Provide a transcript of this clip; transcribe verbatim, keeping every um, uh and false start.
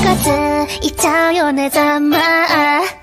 ついちゃうよねざまあ